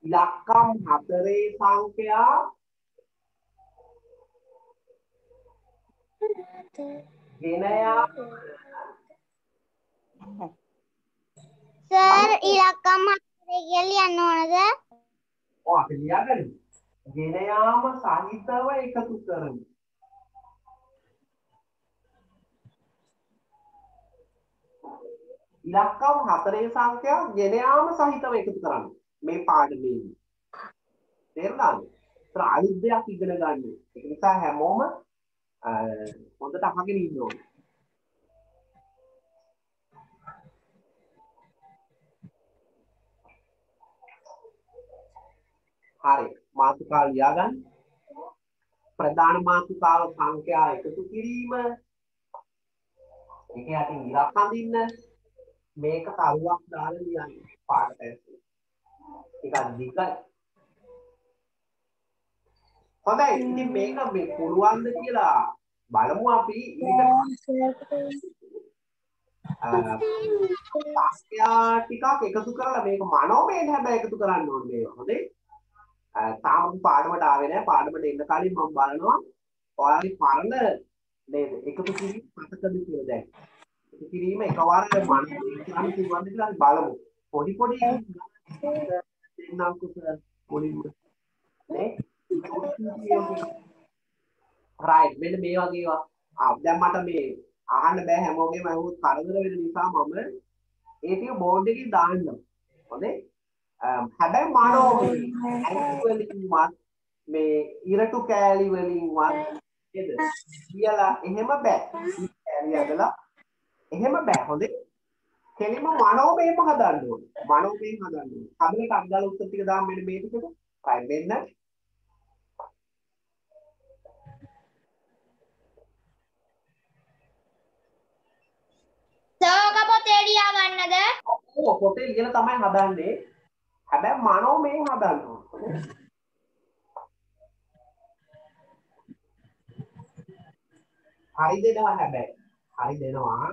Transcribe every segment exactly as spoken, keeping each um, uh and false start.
ඉලක්කම් හතරේ සංඛ්‍යා ගෙන යාම සර් ඉලක්කම් හතරේ කියලා ලියන්න ඕනද? ඔව් අපි ලියාගන්න. ගෙන යාම සහිතව එකතු කරමු. ඉලක්කම් හතරේ සංඛ්‍යා ගෙන යාම සහිතව එකතු කරන්න. මේ පාඩමේදී. තේරුණාද? ඒතර අලුත් දෙයක් ඉගෙන ගන්න. ඒක නිසා හැමෝම හොඳට අහගෙන ඉන්න ඕනේ. හරි මාතෘකාව ලියා ගන්න. ප්‍රධාන මාතෘකාව සංඛ්‍යා එකතු කිරීම. ඒක යටින් ඉලක්ක අඳින්න. මේක කරුවක් දාලා ලියන්න පාඩට ඇතුලේ. ටිකක් දිගයි. හොඳයි ඉතින් මේක මේ පුළුවන්ද කියලා බලමු අපි. සංඛ්‍යා ටිකක් එකතු කරලා මේක මනෝමයෙන් හැබැයි එකතු කරන්න ඕනේ මේවා. හොඳේ. තාම පාඩමට ආවේ නැහැ. පාඩමට එන්න කලින් මම බලනවා ඔයාලගේ පරණ නේද එකතු කිරීම මතකද කියලා දැන්. එකතු කිරීම එකවර මනෝමයෙන් කරන්න පුළුවන්ද කියලා අපි බලමු. පොඩි පොඩි දෙන්නම් කුසල මුලින්ම නේ. right මෙන්න මේ වගේ ඒවා. ආ දැන් මට මේ අහන්න බෑ හැමෝගෙම අහුවොත් කරදර වෙන නිසා මම ඒ ටික බෝඩ් එකේ දාන්නම්. හොඳේ. හැබැයි මනෝමය වලින්වත් මේ ඉරටු කෑලි වලින්වත් නේද කියලා එහෙම බෑ. කෑලි අදලා එහෙම බෑ. හොඳේ. කෙලිම මනෝමයම හදන්න ඕනේ. මනෝමයෙන් හදන්න ඕනේ. හදලට අග්ගල උත්තර ටික දාන්න මෙන්න මේ ටිකට. right මෙන්න සෝක පොතේ ලියා ගන්නද? ඔව් පොතේ ලියලා තමයි හදන්නේ. හැබැයි මනෝමයෙන් හදන්න ඕනේ. හරි දෙනවා හැබැයි. හරි දෙනවා.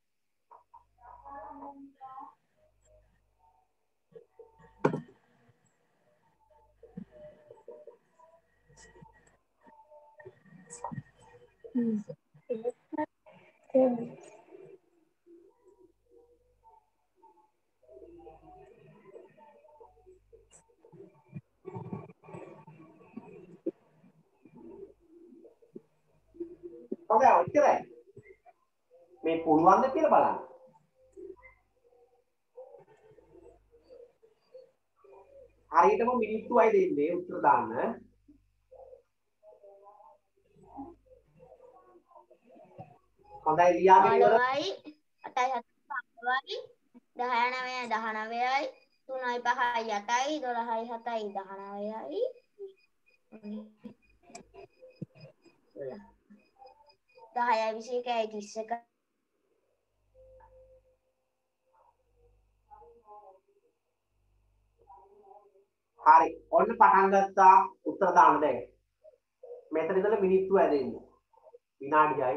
හොඳයි ඔච්චරයි. මේ පුළුවන්ද කියලා බලන්න. හරියටම මිනිත්තුයි දෙන්නේ උත්තර දාන්න. හොඳයි ලියාගෙන ඉවරයි. අටයි හතයි දහයයි නවයයි දහනවයයි තුනයි පහයි අටයි දොළහයි හතයි දහනවයයි දහයයි විසි එකයි තිස් එකයි හරි ඔන්න පටන් ගත්තා උත්තර දාන්න දැන්. මෙතන ඉඳලා මිනිත්තු ඇදෙන්න. විනාඩියයි.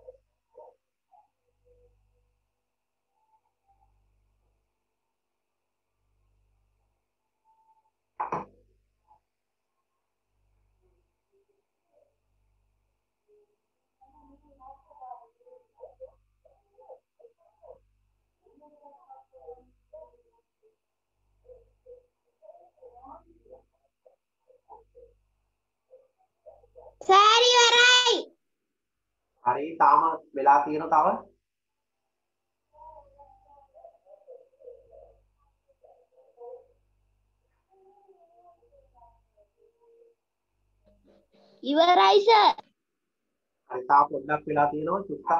සර් ඉවරයි. හරි තාම වෙලා තියෙන තව ඉවරයි සර්. හරි තා පොඩ්ඩක් වෙලා තියෙනවා චුට්ටක්.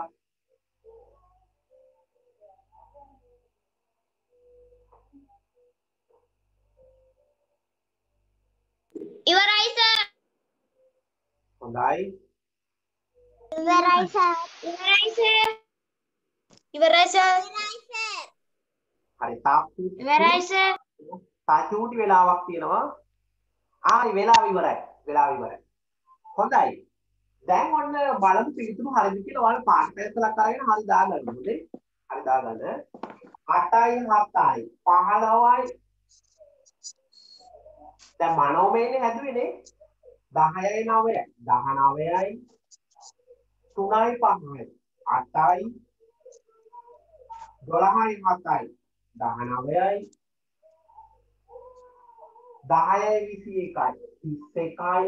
ඉවරයි සර්. හොඳයි. ඉවරයි සර්. ඉවරයි සර්. ඉවරයි සර්. හරි තා ඉවරයි සර්. තා චූටි වෙලාවක් තියෙනවා. හරි වෙලාව ඉවරයි. වෙලාව ඉවරයි. හොඳයි. දැන් ඔන්න බලමු පිළිතුරු හරිද කියලා ඔයාලා පාට පැත්තලක් අරගෙන හරි දාගන්න. හොඳේ. හරි දාගන්න. අටයි හතයි පහළොවයි දැන් මනෝමයනේ හැදුවේනේ දහයයි නවයයි දහනවයයි තුනයි පහයි අටයි දොළහයි හතයි දහනවයයි දහයයි විසි එකයි තිස් එකයි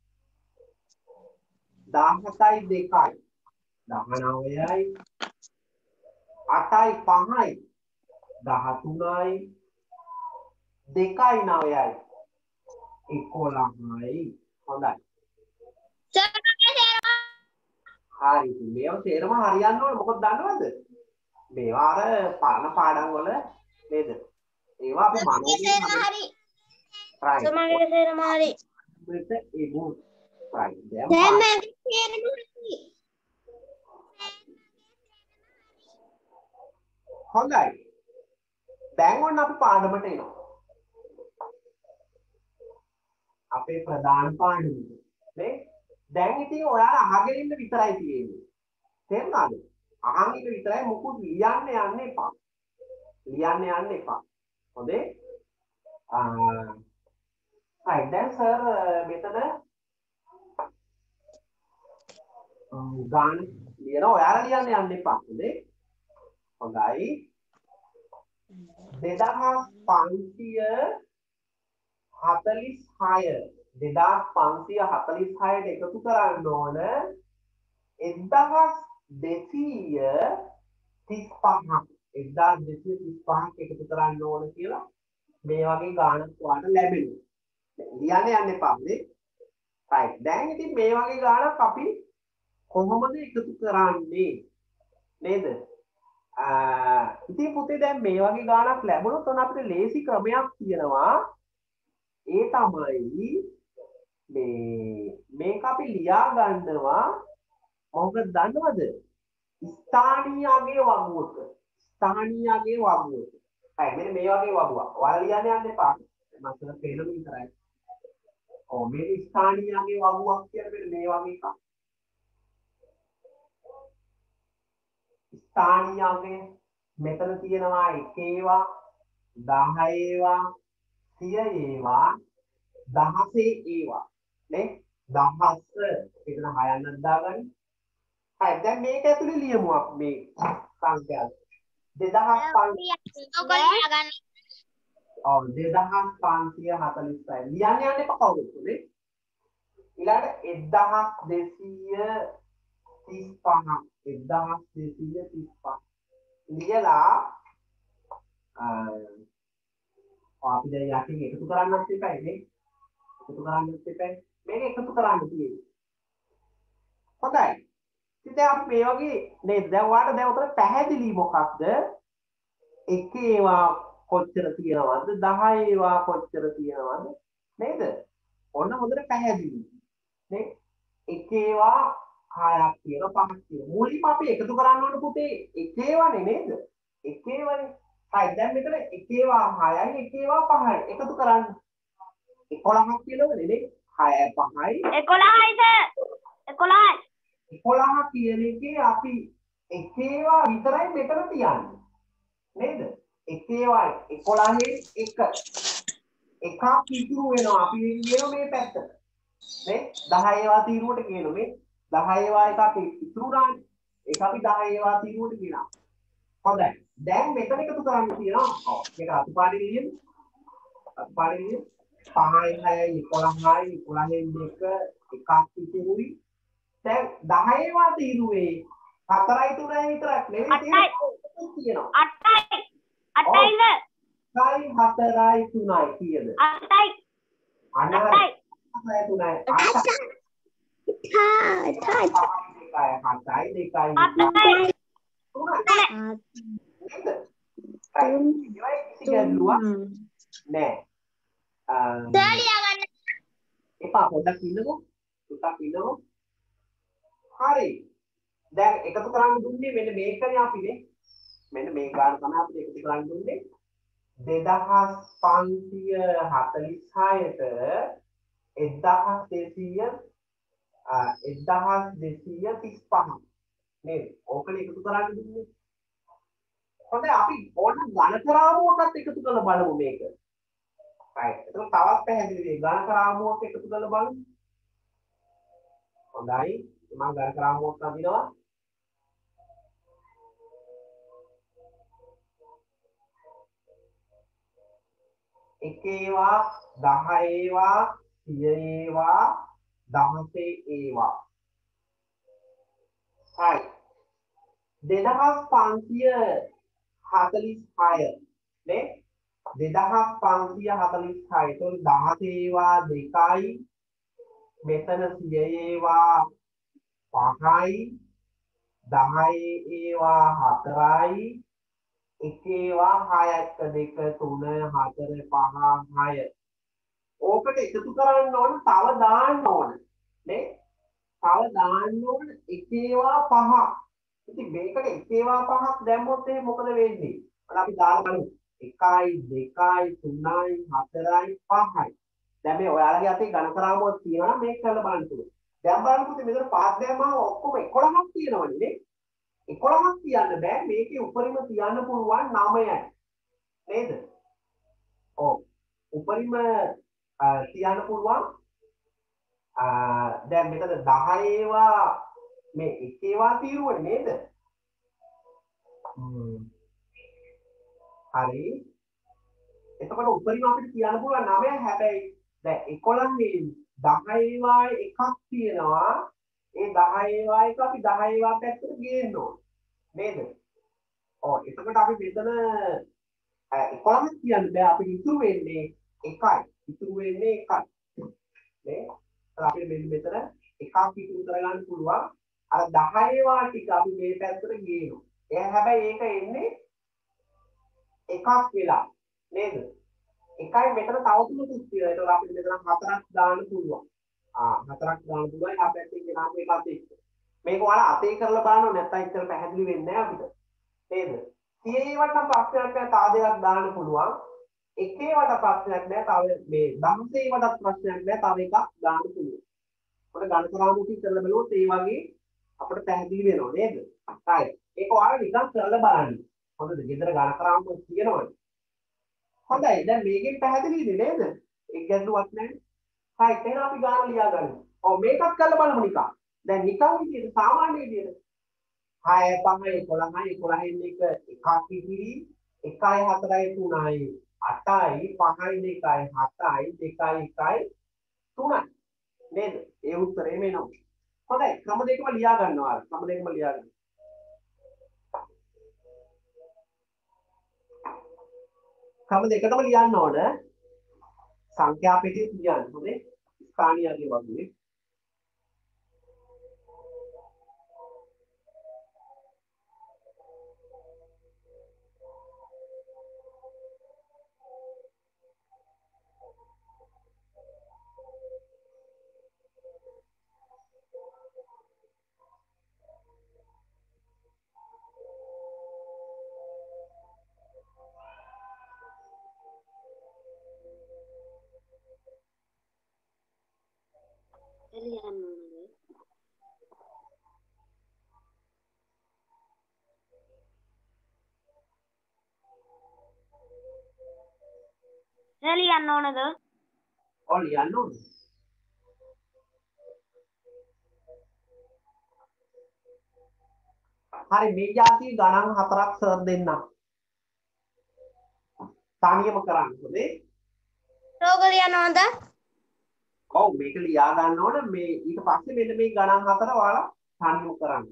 දහසතයි දෙකයි දහනවයයි අටයි පහයි දහතුනයි දෙකයි නවයයි එකොළහයි හොඳයි හරි මේව තේරම හරියන්න ඕනේ මොකද දන්නවද මේවා අර පරණ පාඩම් වල නේද ඒවා අපි මනෝමය හරි right සමගිය තේරම හරි with the ego right දැන් මගේ තේරම හරි හොඳයි දැන් ඔන්න අපි පාඩමට එනවා අපේ ප්‍රධාන පාඩම නේ දැන් ඉතින් ඔයාලා අහගෙන ඉන්න විතරයි තියෙන්නේ තේරුණාද අහන් ඉන්න විතරයි මොකුත් ලියන්න යන්න එපා ලියන්න යන්න එපා හොඳේ ආ right දැන් සර් මෙතන ගාන ලියන ඔයාලා ලියන්න යන්න එපා හොඳේ හොඳයි දෙදහස් පන්සිය හතලිස් හය දෙදහස් පන්සිය හතලිස් හයට එකතු කරන්න ඕන එක්දහස් දෙසීය තිස් පහක් එක්දහස් දෙසීය තිස් පහක් එකතු කරන්න ඕන කියලා මේ වගේ ගානක් ඔයාලට ලැබෙනවා ලියන්න යන්න එපා නේ right දැන් ඉතින් මේ වගේ ගානක් අපි කොහොමද එකතු කරන්නේ නේද ඉතින් පුතේ දැන් මේ වගේ ගානක් ලැබුණොත් ඔන්න අපිට ලේසි ක්‍රමයක් තියෙනවා ඒ තමයි මේ මේක අපි ලියා ගන්නවා මොකද දන්නවද ස්ථානීයගේ වගුවක ස්ථානීයගේ වගුවක හරි මෙන්න මේ වගේ වගුවක් ඔයාලා ලියන්න යන්න එපා මතක පේනම විතරයි ඔව් මේ ස්ථානීයගේ වගුවක් කියන්නේ මෙන්න මේ වගේ එකක් ස්ථානීයගේ මෙතන තියෙනවා එක ඒවා දහ ඒවා සිය ඒවා දහසේ ඒවා නේ දහස් එතන හයන්නක් දාගන්න හරි දැන් මේක ඇතුලේ ලියමු අපි මේ සංඛ්‍යා දෙදහස් පන්සිය ඔව් දෙදහස් පන්සිය හතලිස් හය ලියන්න යන්න එපා කවුරුත් නේ ඊළඟට එක්දහස් දෙසීය තිස් පහක් එක්දහස් දෙසීය තිස් පහ ලියලා අපි දැන් යටින් එකතු කරන්නත් එපයි නේ එකතු කරන්නත් එපයි මේක එකතු කරන්න තියෙන්නේ හොඳයි ඉතින් දැන් අපි මේ වගේ නේද දැන් ඔයාලට දැන් උතර පැහැදිලි මොකක්ද එක ඒවා කොච්චර තියෙනවද දහ ඒවා කොච්චර තියෙනවද නේද ඔන්න හොඳට පැහැදිලි නේ එක ඒවා හයක් තියෙනවා පහක් තියෙනවා මුලින්ම අපි එකතු කරන්න ඕන පුතේ එක ඒවානේ නේද එක ඒවානේ හරි දැන් මෙතන එක ඒවා හයයි එක ඒවා පහයි එකතු කරන්න එකොළහක් කියනවනේ නේ හයයි පහයි එකොළහයි සර් එකොළහයි එකොළහ කියන එකේ අපි එක ඒවා විතරයි මෙතන තියන්නේ නේද එක ඒවා එකොළහෙන් එක එකක් ඉතුරු වෙනවා අපි කියනවා මේ පැත්තට නේ දහ ඒවා තීරුවට කියනවා මේ දහ ඒවා එකක් ඉතුරු නානේ ඒක අපි දහ ඒවා තීරුවට කියනවා හොඳයි දැන් මෙතන එකතු කරන්න තියෙනවා ඔව් මේක අතුපාඩි ලියමු අතුපාඩි ලියමු පහයි හයයි එකොළහයි එකොළහෙන් දෙක එකක් ඉතුරුයි දැන් දහ ඒවා තීරුවේ හතරයි තුනයි විතරක් නෙවෙයි තියෙනවා අටයි අටයිද හයි හතරයි තුනයි කීයද අටයි අටයි හතරයි තුනයි අටයි අටයි හතයි දෙකයි නෑ එපා පොඩ්ඩක් ඉන්නකෝ ටිකක් ඉන්නකෝ හරි දැන් එකතු කරන්න දුන්නේ මෙන්න මේකනේ අපිනේ මෙන්න මේ ගාන තමයි අපිට එකතු කරන්න දුන්නේ දෙදහස් පන්සිය හතලිස් හයට එක්දහස් දෙසීය එක්දහස් දෙසීය තිස් පහ නේද ඕකනේ එකතු කරන්න දුන්නේ හොඳයි අපි ඕන ඝන කරාමුවකට එකතු කරලා බලමු මේක right එතකොට තවත් පැහැදිලි වෙයි ගණක රාමුවක් එකතු කරලා බලමු හොඳයි මම ගණක රාමුවක් අඳිනවා එක ඒවා දහ ඒවා සිය ඒවා දහසේ ඒවා හරි දෙදහස් පන්සිය හතළිස් හය නේ දෙදහස් පන්සිය හතළිස් හය එතකොට දහසේ ඒවා දෙකයි මෙතන සිය ඒවා පහයි දහයේ ඒවා හතරයි එක ඒවා හය එක දෙක තුන හතර පහ හය ඕකට එකතු කරන්න ඕන තව දාන්න ඕන නේ තව දාන්න ඕන එක ඒවා පහ ඉතින් මේකට එක ඒවා පහක් දැම්මොත් එහෙනම් මොකද වෙන්නේ අර අපි දාලා බලමු එකයි දෙකයි තුනයි හතරයි පහයි දැන් මේ ඔයාලගේ අතේ ගණක රාමුවක් තියෙනවා මේක කරලා බලන්න පුළුවන් දැන් බලන්නකෝ මෙතන පහක් දැම්මම ඔක්කොම එකොළහක් තියෙනවනේ නේ එකොළහක් තියන්න බෑ මේකේ උඩරිම තියන්න පුළුවන් නවයයි නේද? ඔව් උඩරිම තියන්න පුළුවන් දැන් මෙතන දහ ඒවා මේ එක ඒවා తీරුවනේ නේද? හරි එතකොට උඩරිම අපිට තියන්න පුළුවන් නවය හැබැයි දැන් එකොළහේ දහ ඒවා එකක් තියෙනවා ඒ දහ ඒවා එක අපි දහ ඒවා පැත්තට ගේන්න ඕන නේද? ඔව් එතකොට අපි මෙතන එකොළහක් කියන්න බෑ අපිට ඉතුරු වෙන්නේ එකයි. ඉතුරු වෙන්නේ එකයි. නේ? අපිට මෙන්න මෙතන එකක් ඉතුරු කරගන්න පුළුවන්. අර දහ ඒවා ටික අපි මේ පැත්තට ගේනවා. ඒ හැබැයි ඒක එන්නේ එකක් වෙලා නේද? එකයි මෙතන තව තුනකුත් තියෙනවා. ඒතකොට අපිට මෙතන හතරක් දාන්න පුළුවන්. ආ හතරක් දාන්න පුළුවන් එහා පැත්තේ ගෙනාවු එකත් එක්ක මේක ඔයාලා අතේ කරලා බලන්න නැත්නම් ඉතල පැහැදිලි වෙන්නේ නැහැ අපිට නේද සිය ඒවට නම් ප්‍රශ්නයක් නැහැ තව දෙකක් දාන්න පුළුවන් එක ඒවට ප්‍රශ්නයක් නැහැ තව මේ දහසේ ඒවට ප්‍රශ්නයක් නැහැ තව එකක් දාන්න පුළුවන් ඔන්න ගණක රාමුවකින් කරලා බලුවොත් ඒ වගේ අපිට පැහැදිලි වෙනවා නේද right ඒක ඔයාලා නිකන් කරලා බලන්න හොඳද ගෙදර ගණක රාමුවක් තියෙනවනේ හොඳයි දැන් මේකෙන් පැහැදිලිද නේද ඒක ගැටලුවක් නැහැ හයි එහෙනම් අපි ගාන ලියා ගමු. ඔව් මේකත් කරලා බලමු නිකන්. දැන් නිකන් විදියට සාමාන්‍ය විදියට හය පහයි එකොළහයි එකොළහෙන් එක එකක් ඉතිරි එකයි හතරයි තුනයි අටයි පහයි දෙකයි හතයි දෙකයි එකයි තුනයි. නේද? ඒ උත්තරේ මේනවා. හොඳයි ක්‍රම දෙකම ලියා ගන්නවා. ක්‍රම දෙකම ලියා ගන්න. ක්‍රම දෙකටම ලියන්න ඕන. සංඛ්‍යා පෙට්ටිය තියන්න හොඳේ ස්ථානියගේ වගේ ලියන්න ඕනද? ඔව් ලියන්න ඕන. හරි මේ જાති ගණන් හතරක් සර් දෙන්න. තානියම කරන්න හොඳේ. රෝග ලියන්න ඕනද? ඔව් මේක ලියා ගන්න ඕන මේ ඊට පස්සේ මෙන්න මේ ගණන් හතර ඔයාලා තානියම කරන්න.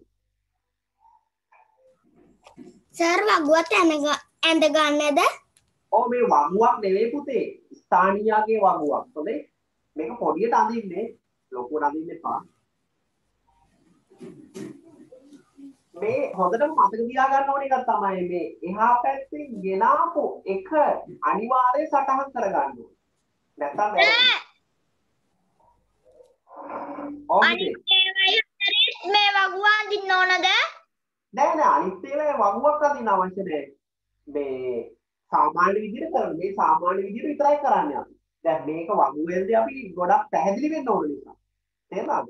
සර් වගුවත් ඇඳ ගන්නද? ඔව් මේ වගුවක් නෙවෙයි පුතේ. ස්ථානියාගේ වගුවක්. හොඳේ. මේක පොඩියට අඳින්නේ ලොකුවට අඳින්න එපා. මේ හොඳටම මතක තියාගන්න ඕන එකක් තමයි මේ එහා පැත්තෙන් ගෙනාපු එක අනිවාර්යයෙන් සටහන් කරගන්න ඕනේ. නැත්නම් අනිත් ඒවායි හතරෙත් මේ වගුව අඳින්න ඕනද? නෑ නෑ අනිත් ඒවායි වගුවක් අඳින්න අවශ්‍ය නෑ. මේ සාමාන්‍ය විදිහට කරන මේ සාමාන්‍ය විදිහට විතරයි කරන්නේ අපි. දැන් මේක වගුවෙන්දී අපි ගොඩක් පැහැදිලි වෙන්න ඕන නිසා. තේරුණාද?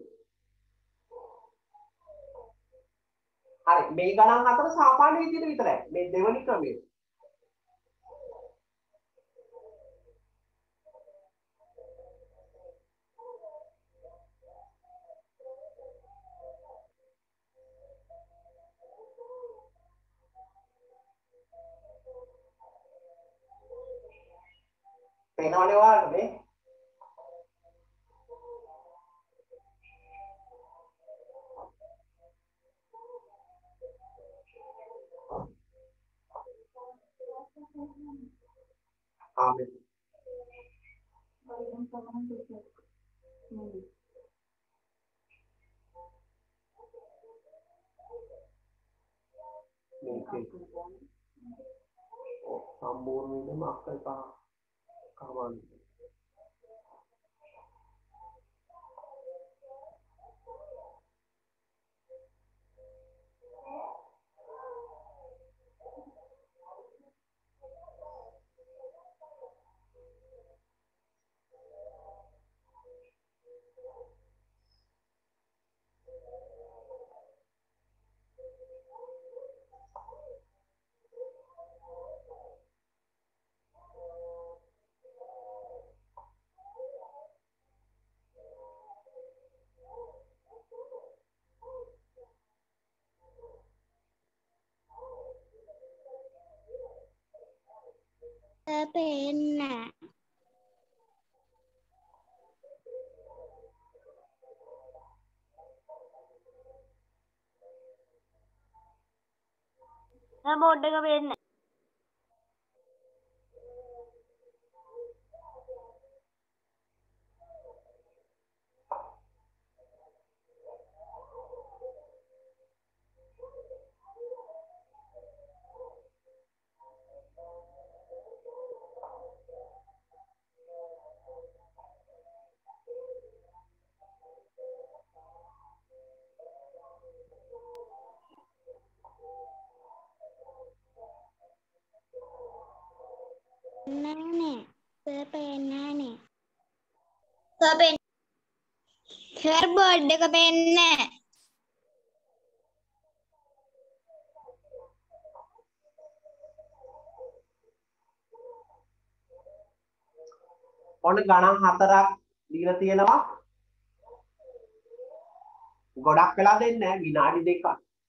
හරි මේ ගණන් අතර සාමාන්‍ය විදිහට විතරයි. මේ දෙවෙනි ක්‍රමය. පේනවනේ ඔයාලට මේ ආ මේ සම්පූර්ණ වෙනම අක්කල් පහ කවන්න පේන්නේ නැහැ බෝඩ් එක පේන්නේ නෑනේ සර් පේන්නේ නෑනේ සර් පේන්නේ සර් බෝඩ් එක පේන්නේ නෑ ඔන්න ගණන් හතරක් දීලා තියෙනවා ගොඩක් වෙලා දෙන්නේ නැහැ විනාඩි දෙකක්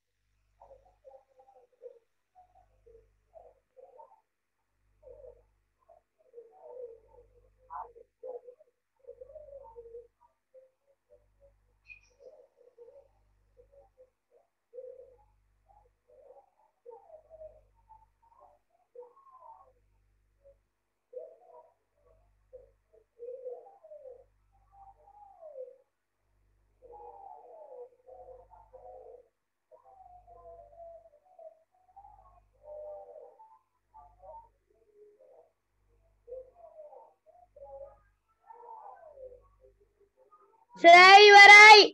සර් ඉවරයි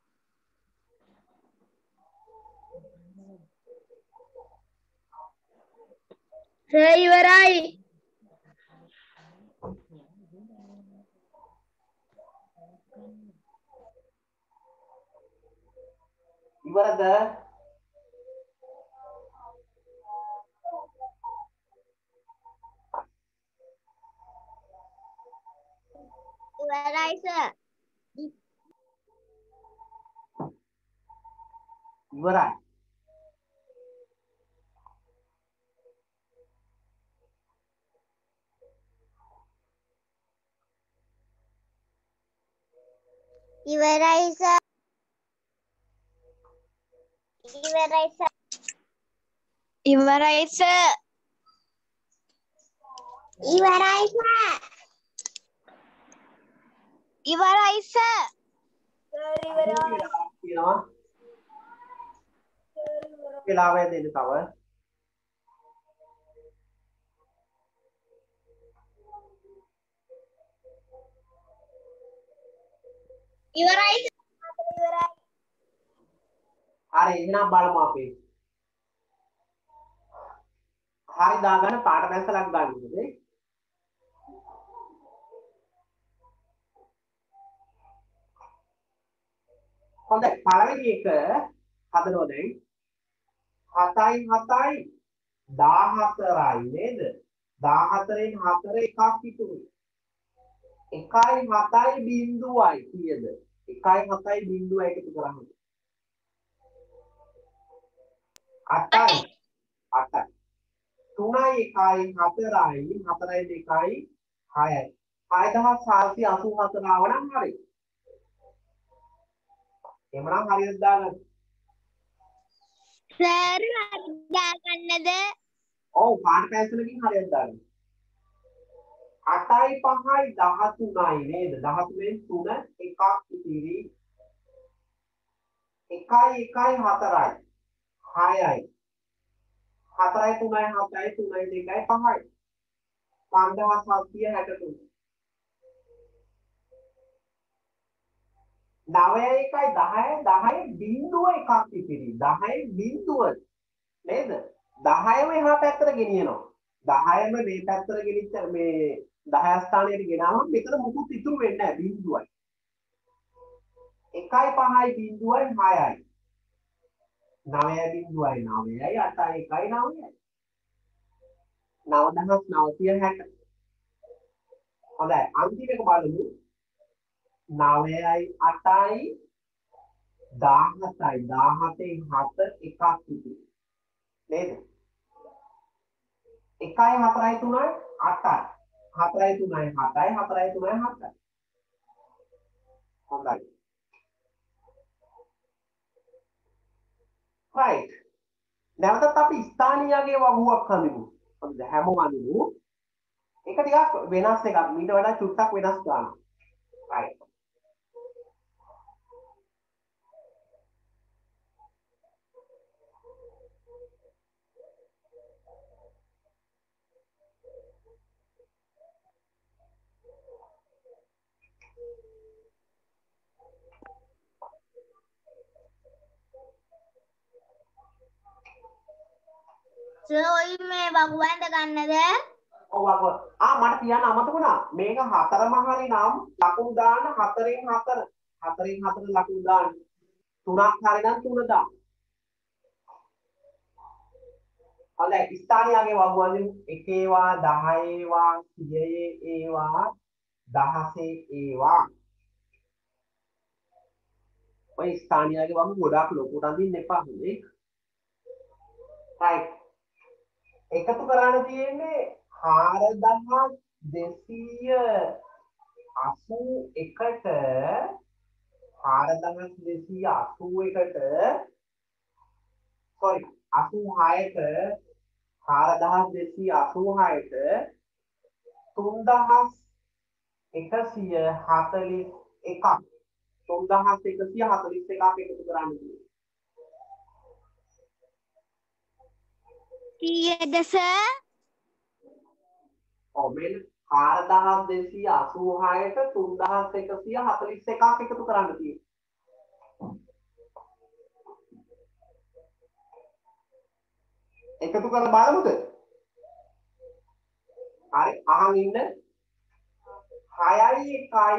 සර් ඉවරයි ඉවරද ඉවරයි සර් ඉවරයි ඉවරයි සර් ඉවරයි සර් ඉවරයි සර් ඉවරයි සර් ඉවරයි සර් සර් ඉවරයි තියෙනවා වෙලාවය දෙන්න තව ඉවරයි ඉවරයි හරි එහෙනම් බලමු අපි හරි දාගන්න පාට පැන්සලක් ගන්න ඕනේ හොඳයි පළවෙනි එක හදනවා දැන් හතයි හතයි දාහතරයි නේද දාහතරෙන් හතර එකක් ඉතුරුයි එකයි හතයි බිංදුවයි කීයද එකයි හතයි බිංදුවයි එකතු කරාම අටයි අටයි තුනයි එකයි හතරයි හතරයි දෙකයි හයයි. හය දහස් හාරසිය අසූ හතර ආව නම් හරි. එහෙමනම් හරියට දාගන්න. සර් දාගන්නද? ඔව් පාට පැන්සලකින් හරියට දාගන්න. අටයි පහයි දහතුනයි නේද? දහතුනෙන් තුන එකක් ඉතිරි. එකයි එකයි හතරයි. හයයි. හතරයි තුනයි හතයි තුනයි දෙකයි පහයි. පන්දහස් හත්සිය හැටතුන. නවයයි එකයි දහයයි දහය බිංදුව එකක් ඉතිරි. දහය බිංදුව නේද? දහයම එහා පැත්තට ගෙනියනවා. දහයම මේ පැත්තට ගෙනිච්ච මේ දහය ස්ථානයට ගෙනාවම මෙතන මුකුත් ඉතුරු වෙන්නේ නැහැ බිංදුවයි. එකයි පහයි බිංදුවයි හයයි. නවයයි බිංදුවයි නවයයි අටයි එකයි නවයයි. නවදහස් නවසිය හැට. හොඳයි අන්තිම එක බලමු. නවයයි අටයි දාහතයි දාහතෙන් හත එකක් ඉතිරි. නේද? එකයි හතරයි තුනයි අටයි. හතරයි තුනයි හතයි හතරයි තුනයි හතයි. හොඳයි. right. නැවතත් අපි ස්ථානීයගේ වගුවක් හඳුනමු. හරිද? හැමෝම හඳුනමු. ඒක ටිකක් වෙනස් එකක්. මීට වඩා චුට්ටක් වෙනස් ගන්නවා. right. සර් ඔය මේ වගුවන්ද ගන්නද? ඔව් වගුව. ආ මට කියන්න අමතක වුණා. මේක හතරම හරි නම් ලකුණු දාන්න හතරෙන් හතර. හතරෙන් හතර ලකුණු දාන්න. තුනක් හරි නම් තුන දාන්න. හොඳයි ස්ථානීයගේ වගුවන්දි එකේවා දහයේවා සියයේ ඒවා දහසේ ඒවා. ඔය ස්ථානීයගේ වගුව ගොඩාක් ලොකුට අඳින්න එපා හොඳේ. right. එකතු කරන්න තියෙන්නේ හාරදහස් දෙසීය අසූ එකට හාරදහස් දෙසීය අසූ එකට sorry අසූ හයට හාරදහස් දෙසීය අසූ හයට තුන්දහස් එකසිය හතළිස් එකක් තුන්දහස් එකසිය හතළිස් එකක් එකතු කරන්න තියෙන්නේ. කීයද සර්? ඔව් මෙන්න හාරදහස් දෙසීය අසූ හයට තුන්දහස් එකසිය හතළිස් එකක් එකතු කරන්න තියෙන්නේ. එකතු කරලා බලමුද? හරි අහන් ඉන්න. හයයි එකයි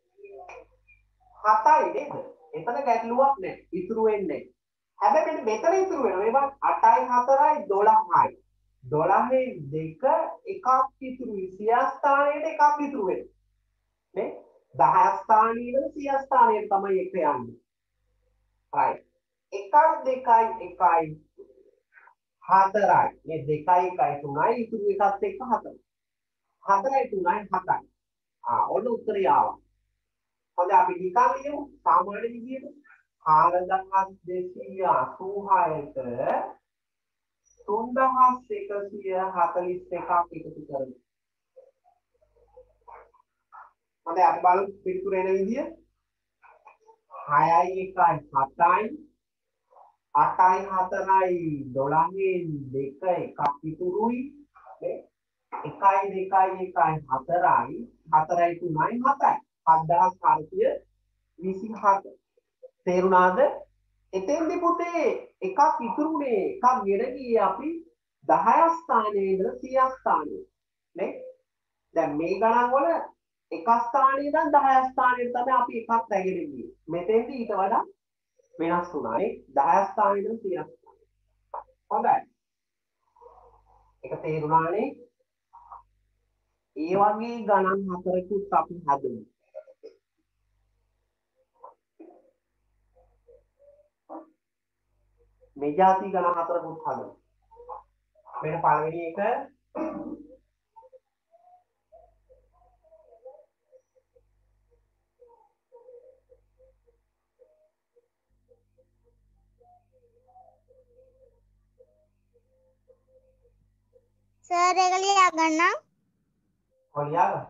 හතයි නේද? එතන ගැටලුවක් නැහැ. ඉතුරු වෙන්නේ නැහැ. හැබැයි මෙන්න මෙතන ඉතුරු වෙනවා. ඒවත් අටයි හතරයි දොළහයි. දොළහෙන් දෙක එකක් ඉතුරුයි. සිය ස්ථානයට එකක් ඉතුරු වෙනවා. නේ? දහ ස්ථානයේ ඉඳන් සිය ස්ථානයට තමයි එක යන්නේ. right. එකයි දෙකයි එකයි හතරයි. මේ දෙකයි එකයි තුනයි ඉතුරු එකත් එක්ක හතරයි. හතරයි තුනයි හතයි. ආ ඔන්න උත්තරය ආවා. හොඳයි අපි නිකන් ලියමු සාමාන්‍ය විදියට. හාරදහස් දෙසීය අසූ හයට තුන්දහස් එකසිය හතළිස් එකක් එකතු කරමු. හොඳයි අපි බලමු පිළිතුර එන විදිය. හයයි එකයි හතයි අටයි හතරයි දොළහෙන් දෙක එකක් ඉතුරුයි. එකයි දෙකයි එකයි හතරයි හතරයි තුනයි හතයි. හත්දහස් හාරසිය විසිහත. තේරුණාද? එතෙන්දි පුතේ එකක් ඉතුරුනේ එකක් ගෙන ගියේ අපි දහ ස්ථානයේ ඉඳලා සිය ස්ථානයට නේ. දැන් මේ ගණන් වල එක ස්ථානයේ ඉඳන් දහ ස්ථානයට තමයි අපි එකක් රැගෙන ගියේ. මෙතෙන්දි ඊට වඩා වෙනස් වුණා නේ. දහ ස්ථානයේ ඉඳන් සිය ස්ථානයට. හොඳයි. ඒක තේරුණානේ? ඒ වගේ ගණන් හතරකුත් අපි හදමු. මේ જાති ගණන් හතරකුත් හදමු. මෙන්න පළවෙනි එක සර් එක ලියා ගන්නම්. ඔය ලියාගන්න.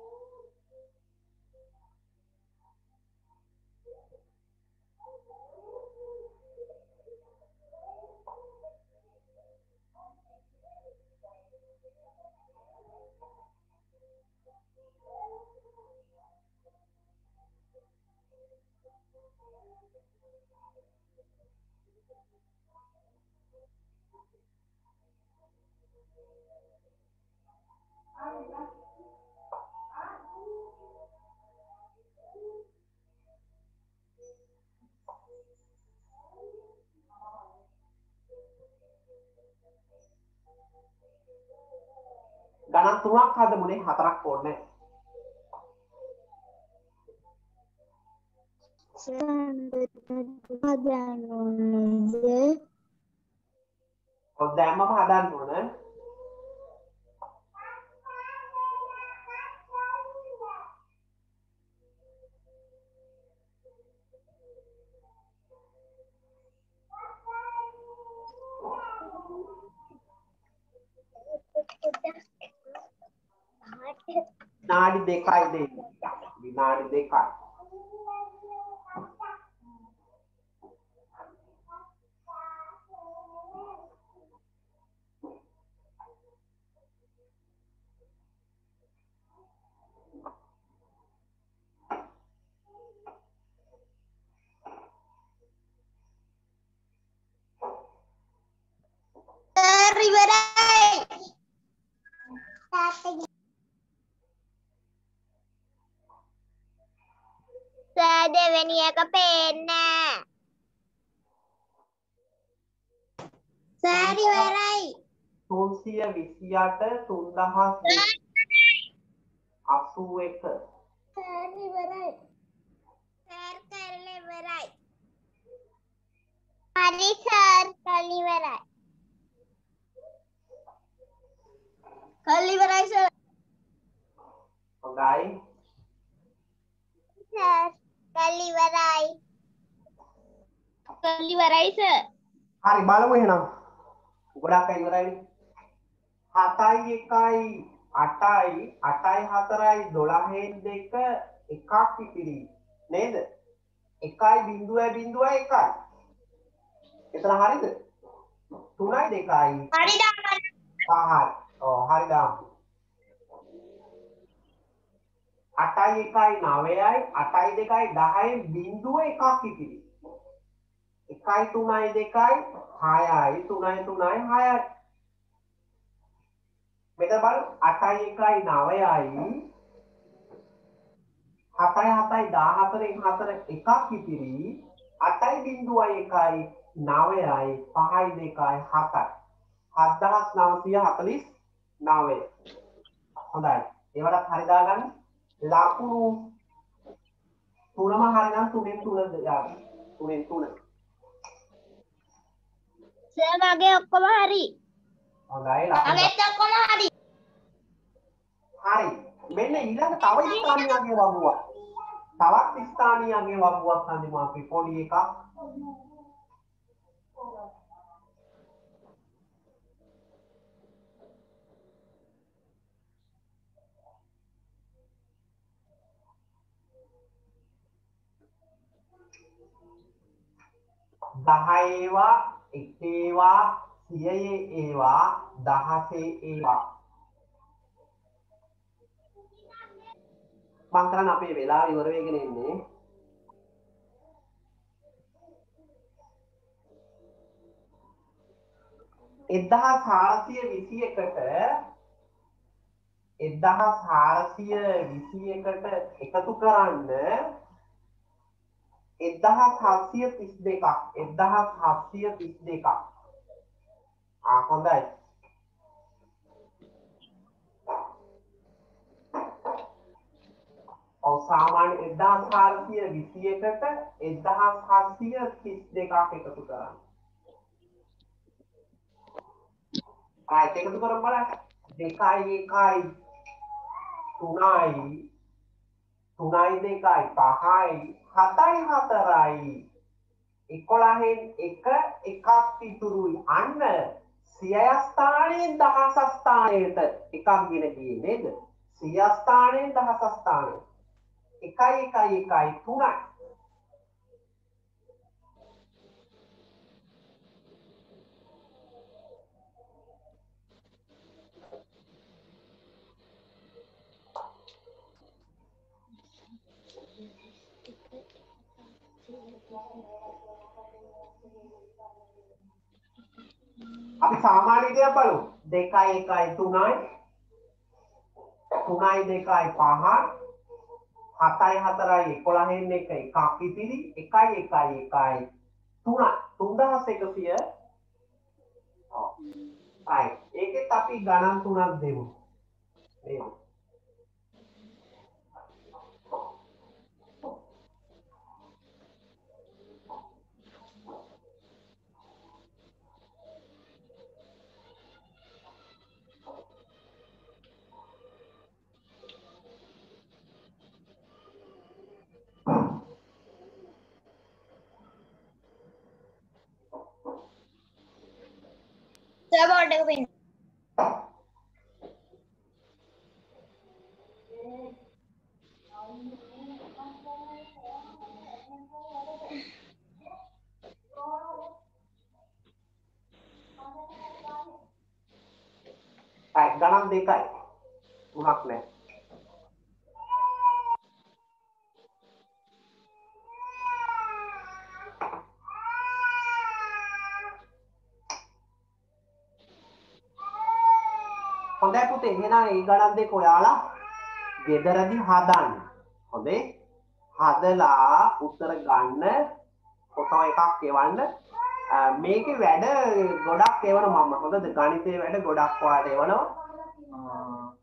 ගණන් තුනක් හදමුනේ හතරක් ඕනේ. ඔය දැම්මම හදන්න ඕනේ. විනාඩි දෙකයි දෙන්න. විනාඩි දෙකයි. සර් ඉවරයි. සර් දෙවෙනි එක පේන්නේ සර් ඉවරයි. තුන්සිය විසි අට තුන්දහස් අසූ එක. සර් ඉවරයි. සර් කරලා ඉවරයි. හරි සර් කරලා ඉවරයි. කරලා ඉවරයි සර්. හොඳයි. සර් කරලා ඉවරයි. කරලා ඉවරයි සර්. හරි බලමු එහෙනම්. ගොඩක් අය ඉවරයිනේ. හතයි එකයි අටයි අටයි හතරයි දොළහෙන් දෙක එකක් ඉතිරි නේද? එකයි බිංදුවයි බිංදුවයි එකයි. එතන හරිද? තුනයි දෙකයි. හරි දාන්න. පහයි. ඔව් හරි දාමු. අටයි එකයි නවයයි අටයි දෙකයි දහයෙන් බිංදුව එකක් ඉතිරි. එකයි තුනයි දෙකයි හයයි තුනයි තුනයි හයයි. මෙතන බලන්න අටයි එකයි නවයයි හතයි හතයි දාහතරෙන් හතර එකක් ඉතිරි. අටයි බිංදුවයි එකයි නවයයි පහයි දෙකයි හතයි. හත්දහස් නවසිය හතළිස් නවය. හොඳයි. ඒවලත් හරි දාගන්න. ලකුණු තුනම හරිනම් තුනෙන් තුන දාගන්න. තුනෙන් තුන. සර් මගේ ඔක්කොම හරි. හොඳයි. මගේත් ඔක්කොම හරි. හරි. මෙන්න ඊළඟ තව ස්ථානියගේ වගුවක්. තවත් ස්ථානියගේ වගුවක් අඳිමු අපි පොඩි එකක්. දහ ඒවා එක ඒවා සියයේ ඒවා දහසේ ඒවා මං කරන්නේ අපේ වෙලාව ඉවර වෙගෙන ඉන්නේ එක්දහස් හාරසිය විසි එකට එක්දහස් හාරසිය විසි එකට එකතු කරන්න එක්දහස් හත්සිය තිස් දෙකක් එක්දහස් හත්සිය තිස් දෙකක් ආ හොඳයි ඔව් සාමාන්‍ය එක්දහස් හාරසිය විසි එකට එක්දහස් හත්සිය තිස් දෙකක් එකතු කරන්න ආ ඒක එකතු කරමු බලන්න දෙකයි එකයි තුනයි තුනයි දෙකයි පහයි හතයි හතරයි එකොළහෙන් එක එකක් ඉතුරුයි අන්න සියය ස්ථානයෙන් දහස ස්ථානයට එකක් ගෙන ගියේ නේද? සියය ස්ථානයෙන් දහස ස්ථානයට එකයි එකයි එකයි තුනයි. අපි සාමාන්‍ය විදියට බලමු. දෙකයි එකයි තුනයි තුනයි දෙකයි පහයි හතයි හතරයි එකොළහෙන් එක එකක් ඉතිරි එකයි එකයි එකයි තුනයි තුන්දාස් එකසිය. ඔව්. right. ඒකෙත් අපි ගණන් තුනක් දෙමු. එහෙනම් සර් බෝඩ් එක පෙන්න. right. ගණන් දෙකයි තුනක් නෑ. හොඳයි පුතේ එහෙනම් ඒ ගණන් දෙක ඔයාලා ගෙදරදී හදන්න. හොඳේ හදලා උත්තර ගන්න ෆොටෝ එකක් එවන්න. මේකේ වැඩ ගොඩක් එවනවා මම. හොඳද? ගණිතයේ වැඩ ගොඩක් ඔයාලට එවනවා.